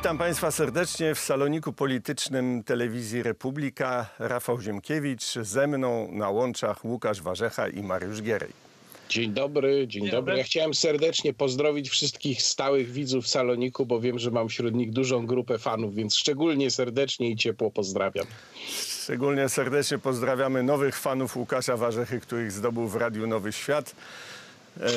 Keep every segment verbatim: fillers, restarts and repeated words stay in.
Witam Państwa serdecznie w saloniku politycznym Telewizji Republika. Rafał Ziemkiewicz, ze mną na łączach Łukasz Warzecha i Mariusz Gierej. Dzień dobry, dzień, dzień dobry. Ja chciałem serdecznie pozdrowić wszystkich stałych widzów saloniku, bo wiem, że mam wśród nich dużą grupę fanów, więc szczególnie serdecznie i ciepło pozdrawiam. Szczególnie serdecznie pozdrawiamy nowych fanów Łukasza Warzechy, których zdobył w Radiu Nowy Świat. E...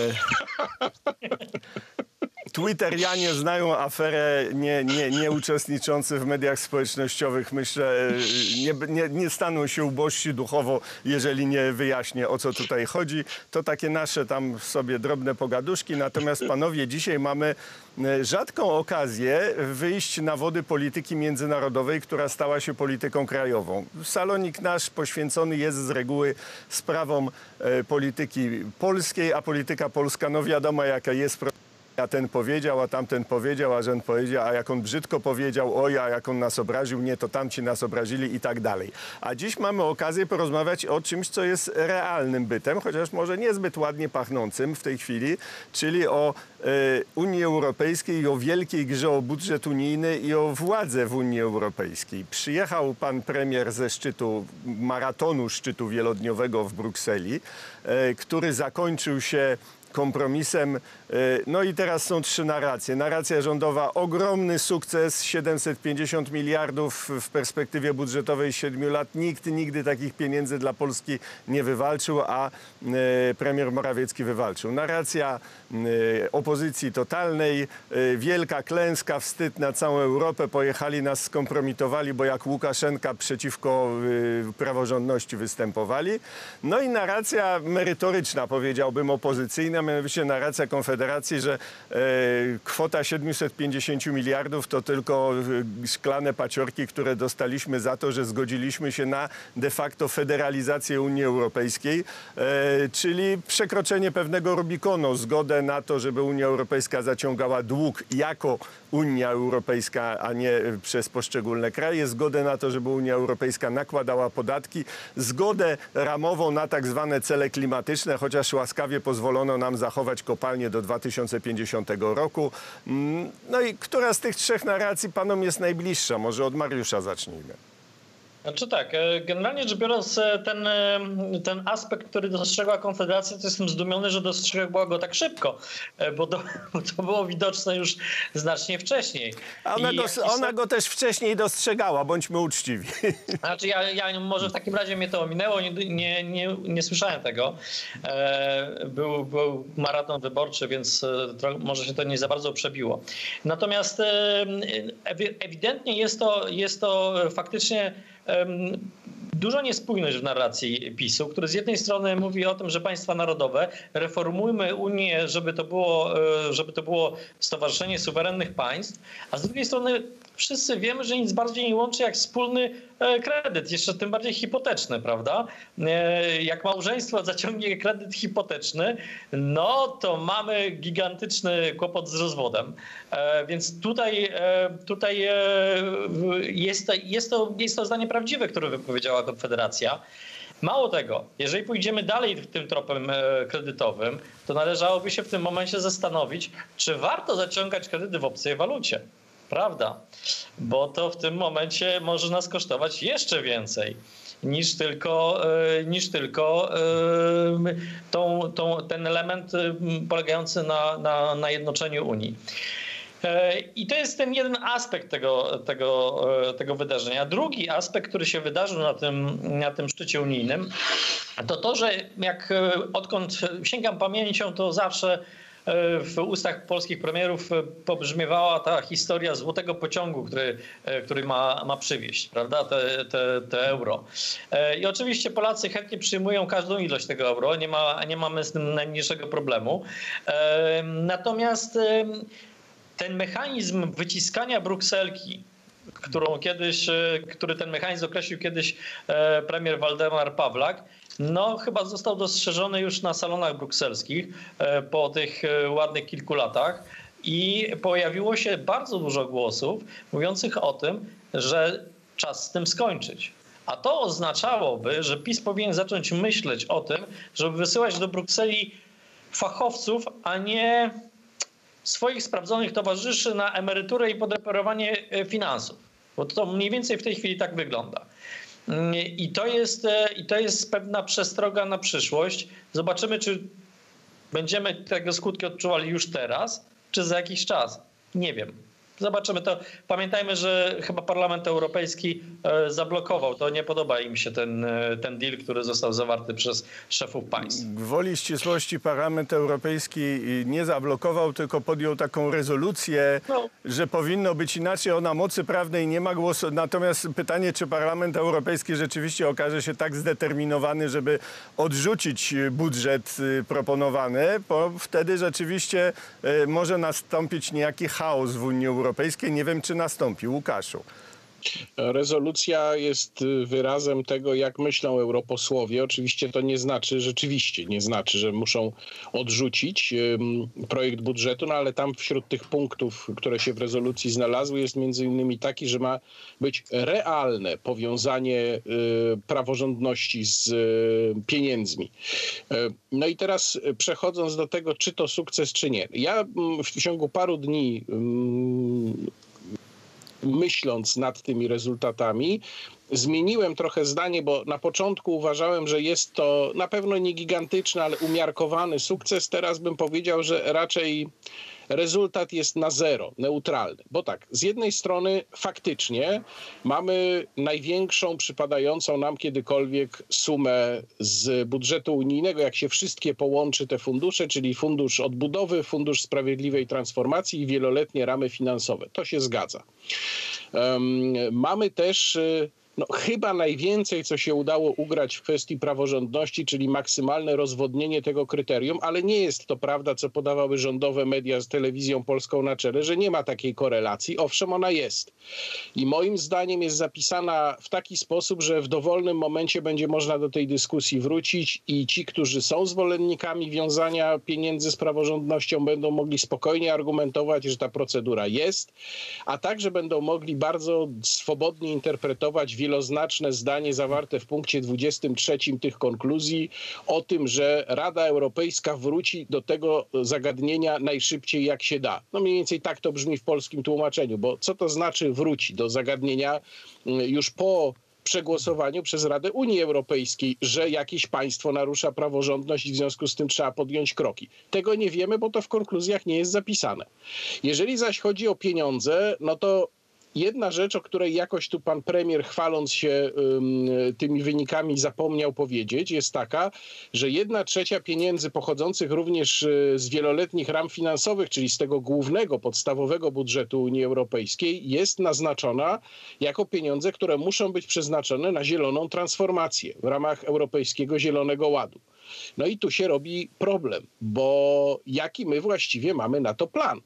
Twitterianie znają aferę, nie, nie, nie uczestniczący w mediach społecznościowych. Myślę, nie, nie, nie staną się ubożsi duchowo, jeżeli nie wyjaśnię, o co tutaj chodzi. To takie nasze tam sobie drobne pogaduszki. Natomiast, panowie, dzisiaj mamy rzadką okazję wyjść na wody polityki międzynarodowej, która stała się polityką krajową. Salonik nasz poświęcony jest z reguły sprawom polityki polskiej, a polityka polska, no wiadomo jaka jest. A ten powiedział, a tamten powiedział, a żen powiedział, a jak on brzydko powiedział, oj, a jak on nas obraził, nie, to tamci nas obrazili i tak dalej. A dziś mamy okazję porozmawiać o czymś, co jest realnym bytem, chociaż może niezbyt ładnie pachnącym w tej chwili, czyli o e, Unii Europejskiej i o wielkiej grze o budżet unijny i o władzę w Unii Europejskiej. Przyjechał pan premier ze szczytu, maratonu szczytu wielodniowego w Brukseli, e, który zakończył się kompromisem. No i teraz są trzy narracje. Narracja rządowa, ogromny sukces, siedemset pięćdziesiąt miliardów w perspektywie budżetowej siedmiu lat. Nikt nigdy takich pieniędzy dla Polski nie wywalczył, a premier Morawiecki wywalczył. Narracja opozycji totalnej, wielka klęska, wstyd na całą Europę, pojechali, nas skompromitowali, bo jak Łukaszenka przeciwko praworządności występowali. No i narracja merytoryczna, powiedziałbym, opozycyjna, mianowicie narracja Konfederacji, że e, kwota siedemset pięćdziesiąt miliardów to tylko e, szklane paciorki, które dostaliśmy za to, że zgodziliśmy się na de facto federalizację Unii Europejskiej, e, czyli przekroczenie pewnego Rubikonu, zgodę na to, żeby Unia Europejska zaciągała dług jako Unia Europejska, a nie przez poszczególne kraje, zgodę na to, żeby Unia Europejska nakładała podatki, zgodę ramową na tak zwane cele klimatyczne, chociaż łaskawie pozwolono nam zachować kopalnie do dwa tysiące pięćdziesiątego roku. No i która z tych trzech narracji panom jest najbliższa? Może od Mariusza zacznijmy. Znaczy tak, generalnie rzecz biorąc ten, ten aspekt, który dostrzegła Konfederacja, to jestem zdumiony, że dostrzegła go tak szybko, bo to, bo to było widoczne już znacznie wcześniej. A ona, dos, ona go też wcześniej dostrzegała, bądźmy uczciwi. Znaczy ja, ja może w takim razie mnie to ominęło, nie, nie, nie, nie słyszałem tego. Był, był maraton wyborczy, więc może się to nie za bardzo przebiło. Natomiast ewidentnie jest to, jest to faktycznie duża niespójność w narracji PiSu, który z jednej strony mówi o tym, że państwa narodowe, reformujmy Unię, żeby to było, żeby to było stowarzyszenie suwerennych państw, a z drugiej strony wszyscy wiemy, że nic bardziej nie łączy jak wspólny kredyt, jeszcze tym bardziej hipoteczny, prawda? Jak małżeństwo zaciągnie kredyt hipoteczny, no to mamy gigantyczny kłopot z rozwodem. Więc tutaj, tutaj jest, to, jest, to, jest to zdanie prawdziwe, które wypowiedziała Konfederacja. Mało tego, jeżeli pójdziemy dalej tym tropem kredytowym, to należałoby się w tym momencie zastanowić, czy warto zaciągać kredyty w obcej walucie. Prawda, bo to w tym momencie może nas kosztować jeszcze więcej niż tylko, niż tylko tą, tą, ten element polegający na, na, na jednoczeniu Unii. I to jest ten jeden aspekt tego, tego, tego wydarzenia. Drugi aspekt, który się wydarzył na tym, na tym szczycie unijnym, to to, że jak odkąd sięgam pamięcią, to zawsze w ustach polskich premierów pobrzmiewała ta historia złotego pociągu, który, który ma, ma przywieźć, prawda, te, te, te euro. I oczywiście Polacy chętnie przyjmują każdą ilość tego euro, nie ma, nie mamy z tym najmniejszego problemu. Natomiast ten mechanizm wyciskania brukselki, którą kiedyś, który ten mechanizm określił kiedyś premier Waldemar Pawlak, no chyba został dostrzeżony już na salonach brukselskich po tych ładnych kilku latach i pojawiło się bardzo dużo głosów mówiących o tym, że czas z tym skończyć. A to oznaczałoby, że PiS powinien zacząć myśleć o tym, żeby wysyłać do Brukseli fachowców, a nie swoich sprawdzonych towarzyszy na emeryturę i podreperowanie finansów. Bo to mniej więcej w tej chwili tak wygląda. I to jest, i to jest pewna przestroga na przyszłość. Zobaczymy, czy będziemy tego skutki odczuwali już teraz, czy za jakiś czas. Nie wiem. Zobaczymy to. Pamiętajmy, że chyba Parlament Europejski zablokował. To nie podoba im się ten, ten deal, który został zawarty przez szefów państw. Gwoli ścisłości Parlament Europejski nie zablokował, tylko podjął taką rezolucję, no. że powinno być inaczej. O na mocy prawnej nie ma głosu. Natomiast pytanie, czy Parlament Europejski rzeczywiście okaże się tak zdeterminowany, żeby odrzucić budżet proponowany, bo wtedy rzeczywiście może nastąpić niejaki chaos w Unii Europejskiej. Nie wiem, czy nastąpi. Łukaszu. Rezolucja jest wyrazem tego, jak myślą europosłowie. Oczywiście to nie znaczy, rzeczywiście nie znaczy, że muszą odrzucić projekt budżetu, no ale tam wśród tych punktów, które się w rezolucji znalazły, jest między innymi taki, że ma być realne powiązanie praworządności z pieniędzmi. No i teraz przechodząc do tego, czy to sukces, czy nie. Ja w ciągu paru dni myśląc nad tymi rezultatami, zmieniłem trochę zdanie, bo na początku uważałem, że jest to na pewno nie gigantyczny, ale umiarkowany sukces. Teraz bym powiedział, że raczej rezultat jest na zero, neutralny. Bo tak, z jednej strony faktycznie mamy największą przypadającą nam kiedykolwiek sumę z budżetu unijnego, jak się wszystkie połączy te fundusze, czyli Fundusz Odbudowy, Fundusz Sprawiedliwej Transformacji i wieloletnie ramy finansowe. To się zgadza. Um, mamy też no, chyba najwięcej, co się udało ugrać w kwestii praworządności, czyli maksymalne rozwodnienie tego kryterium, ale nie jest to prawda, co podawały rządowe media z Telewizją Polską na czele, że nie ma takiej korelacji. Owszem, ona jest. I moim zdaniem jest zapisana w taki sposób, że w dowolnym momencie będzie można do tej dyskusji wrócić i ci, którzy są zwolennikami wiązania pieniędzy z praworządnością, będą mogli spokojnie argumentować, że ta procedura jest, a także będą mogli bardzo swobodnie interpretować wieloznaczne zdanie zawarte w punkcie dwudziestym trzecim tych konkluzji o tym, że Rada Europejska wróci do tego zagadnienia najszybciej jak się da. No mniej więcej tak to brzmi w polskim tłumaczeniu, bo co to znaczy wróci do zagadnienia już po przegłosowaniu przez Radę Unii Europejskiej, że jakieś państwo narusza praworządność i w związku z tym trzeba podjąć kroki. Tego nie wiemy, bo to w konkluzjach nie jest zapisane. Jeżeli zaś chodzi o pieniądze, no to jedna rzecz, o której jakoś tu pan premier, chwaląc się um, tymi wynikami, zapomniał powiedzieć, jest taka, że jedna trzecia pieniędzy pochodzących również z wieloletnich ram finansowych, czyli z tego głównego, podstawowego budżetu Unii Europejskiej, jest naznaczona jako pieniądze, które muszą być przeznaczone na zieloną transformację w ramach Europejskiego Zielonego Ładu. No i tu się robi problem, bo jaki my właściwie mamy na to plan?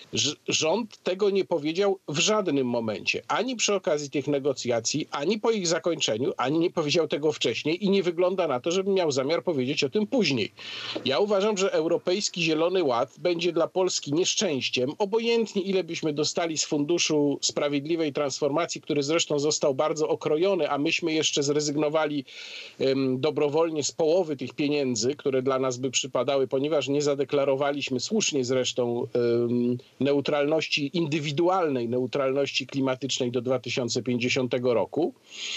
Rząd tego nie powiedział w żadnym momencie, ani przy okazji tych negocjacji, ani po ich zakończeniu, ani nie powiedział tego wcześniej i nie wygląda na to, żeby miał zamiar powiedzieć o tym później. Ja uważam, że Europejski Zielony Ład będzie dla Polski nieszczęściem, obojętnie ile byśmy dostali z Funduszu Sprawiedliwej Transformacji, który zresztą został bardzo okrojony, a myśmy jeszcze zrezygnowali um, dobrowolnie z połowy tych pieniędzy, które dla nas by przypadały, ponieważ nie zadeklarowaliśmy słusznie zresztą um, neutralności indywidualnej, neutralności klimatycznej do dwa tysiące pięćdziesiątego roku,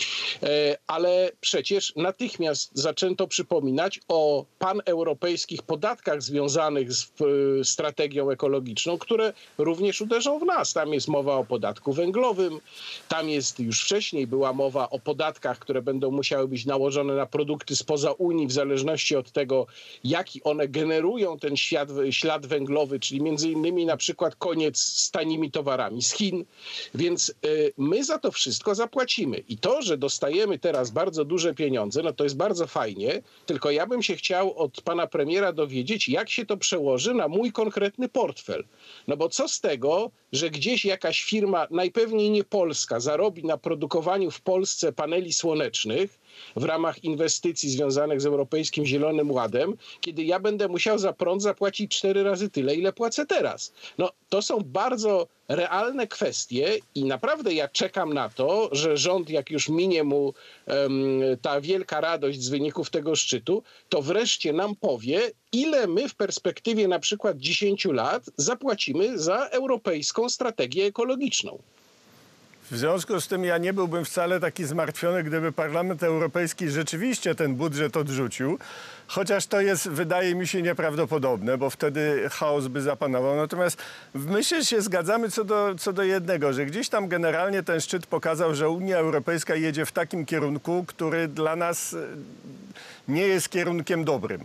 ale przecież natychmiast zaczęto przypominać o paneuropejskich podatkach związanych z strategią ekologiczną, które również uderzą w nas. Tam jest mowa o podatku węglowym, tam jest już wcześniej była mowa o podatkach, które będą musiały być nałożone na produkty spoza Unii w zależności od tego, jaki one generują ten ślad, ślad węglowy, czyli między innymi na przykład koniec z tanimi towarami z Chin, więc y, my za to wszystko zapłacimy. I to, że dostajemy teraz bardzo duże pieniądze, no to jest bardzo fajnie, tylko ja bym się chciał od pana premiera dowiedzieć, jak się to przełoży na mój konkretny portfel. No bo co z tego, że gdzieś jakaś firma, najpewniej nie polska, zarobi na produkowaniu w Polsce paneli słonecznych w ramach inwestycji związanych z Europejskim Zielonym Ładem, kiedy ja będę musiał za prąd zapłacić cztery razy tyle, ile płacę teraz. No to są bardzo realne kwestie i naprawdę ja czekam na to, że rząd, jak już minie mu um, ta wielka radość z wyników tego szczytu, to wreszcie nam powie, ile my w perspektywie na przykład dziesięciu lat zapłacimy za europejską strategię ekologiczną. W związku z tym ja nie byłbym wcale taki zmartwiony, gdyby Parlament Europejski rzeczywiście ten budżet odrzucił, chociaż to jest, wydaje mi się, nieprawdopodobne, bo wtedy chaos by zapanował. Natomiast myślę, że się zgadzamy co do, co do jednego, że gdzieś tam generalnie ten szczyt pokazał, że Unia Europejska jedzie w takim kierunku, który dla nas nie jest kierunkiem dobrym.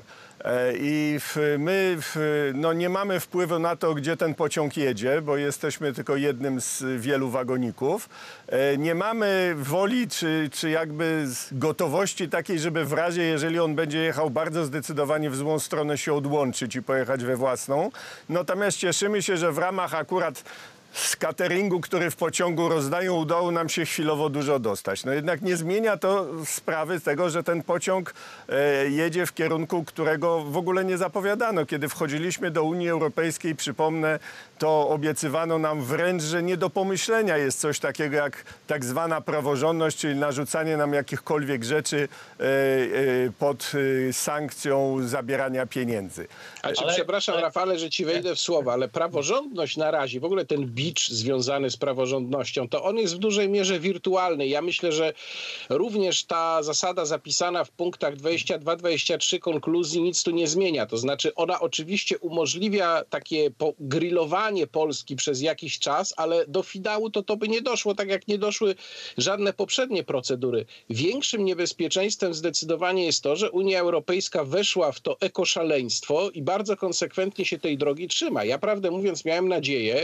I my no, nie mamy wpływu na to, gdzie ten pociąg jedzie, bo jesteśmy tylko jednym z wielu wagoników. Nie mamy woli czy, czy jakby gotowości takiej, żeby w razie, jeżeli on będzie jechał bardzo zdecydowanie w złą stronę, się odłączyć i pojechać we własną. Natomiast cieszymy się, że w ramach akurat z cateringu, który w pociągu rozdają, udało nam się chwilowo dużo dostać. No jednak nie zmienia to sprawy tego, że ten pociąg e, jedzie w kierunku, którego w ogóle nie zapowiadano. Kiedy wchodziliśmy do Unii Europejskiej, przypomnę, to obiecywano nam wręcz, że nie do pomyślenia jest coś takiego jak tak zwana praworządność, czyli narzucanie nam jakichkolwiek rzeczy e, e, pod e, sankcją zabierania pieniędzy. A czy, ale, przepraszam, ale... Rafale, że ci wejdę w słowo, ale praworządność na razie, w ogóle ten bicz związany z praworządnością, to on jest w dużej mierze wirtualny. Ja myślę, że również ta zasada zapisana w punktach dwadzieścia dwa dwadzieścia trzy konkluzji nic tu nie zmienia. To znaczy ona oczywiście umożliwia takie grillowanie Polski przez jakiś czas, ale do finału to to by nie doszło, tak jak nie doszły żadne poprzednie procedury. Większym niebezpieczeństwem zdecydowanie jest to, że Unia Europejska weszła w to ekoszaleństwo i bardzo konsekwentnie się tej drogi trzyma. Ja prawdę mówiąc miałem nadzieję,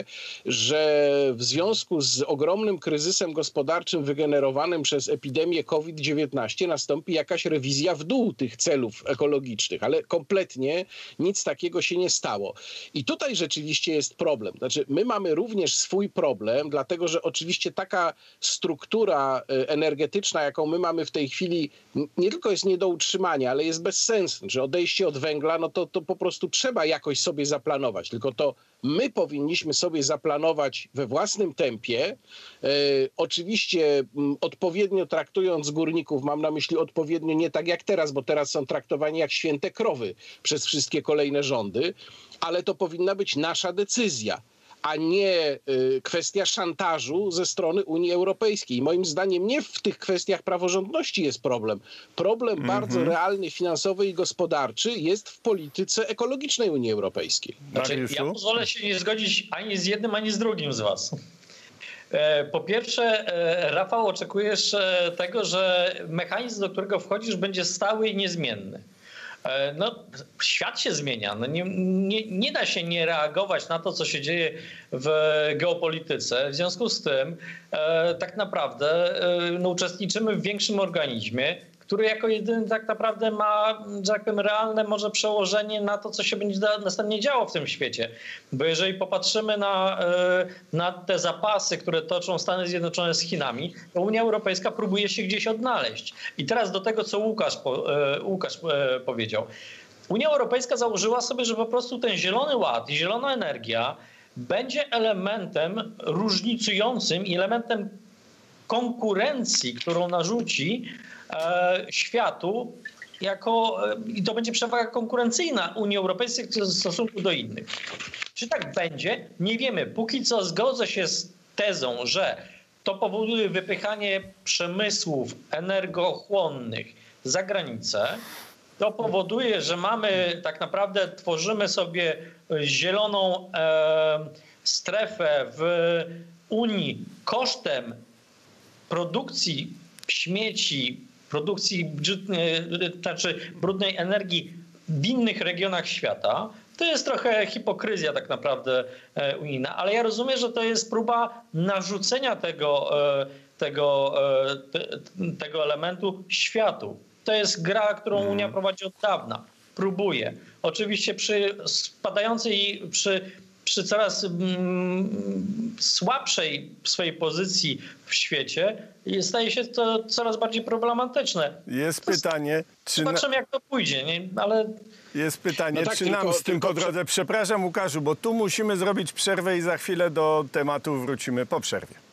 że w związku z ogromnym kryzysem gospodarczym wygenerowanym przez epidemię COVID dziewiętnaście nastąpi jakaś rewizja w dół tych celów ekologicznych, ale kompletnie nic takiego się nie stało. I tutaj rzeczywiście jest problem. Znaczy, my mamy również swój problem, dlatego że oczywiście taka struktura energetyczna, jaką my mamy w tej chwili, nie tylko jest nie do utrzymania, ale jest bez sensu. Że odejście od węgla, no to, to po prostu trzeba jakoś sobie zaplanować. Tylko to my powinniśmy sobie zaplanować we własnym tempie, e, oczywiście m, odpowiednio traktując górników, mam na myśli odpowiednio nie tak jak teraz, bo teraz są traktowani jak święte krowy przez wszystkie kolejne rządy, ale to powinna być nasza decyzja, a nie y, kwestia szantażu ze strony Unii Europejskiej. Moim zdaniem nie w tych kwestiach praworządności jest problem. Problem mm-hmm. bardzo realny, finansowy i gospodarczy jest w polityce ekologicznej Unii Europejskiej. Znaczy, ja pozwolę się nie zgodzić ani z jednym, ani z drugim z was. Po pierwsze, Rafał, oczekujesz tego, że mechanizm, do którego wchodzisz, będzie stały i niezmienny. No, świat się zmienia. No nie, nie, nie da się nie reagować na to, co się dzieje w geopolityce. W związku z tym e, tak naprawdę e, no, uczestniczymy w większym organizmie, który jako jedyny tak naprawdę ma, że tak powiem, realne może przełożenie na to, co się będzie następnie działo w tym świecie. Bo jeżeli popatrzymy na, na te zapasy, które toczą Stany Zjednoczone z Chinami, to Unia Europejska próbuje się gdzieś odnaleźć. I teraz do tego, co Łukasz, Łukasz powiedział. Unia Europejska założyła sobie, że po prostu ten zielony ład i zielona energia będzie elementem różnicującym i elementem konkurencji, którą narzuci e, światu jako, e, i to będzie przewaga konkurencyjna Unii Europejskiej w stosunku do innych. Czy tak będzie? Nie wiemy. Póki co zgodzę się z tezą, że to powoduje wypychanie przemysłów energochłonnych za granicę. To powoduje, że mamy tak naprawdę, tworzymy sobie zieloną e, strefę w Unii kosztem produkcji śmieci, produkcji znaczy brudnej energii w innych regionach świata. To jest trochę hipokryzja tak naprawdę unijna, ale ja rozumiem, że to jest próba narzucenia tego, tego, tego elementu światu. To jest gra, którą Unia prowadzi od dawna. Próbuje. Oczywiście przy spadającej, przy przy coraz mm, słabszej swojej pozycji w świecie staje się to coraz bardziej problematyczne. Jest to pytanie, czy... Zobaczymy, jak to pójdzie, nie? Ale... Jest pytanie, No tak, czy tylko- nam z tym tylko po drodze. Przepraszam, Łukaszu, bo tu musimy zrobić przerwę i za chwilę do tematu wrócimy po przerwie.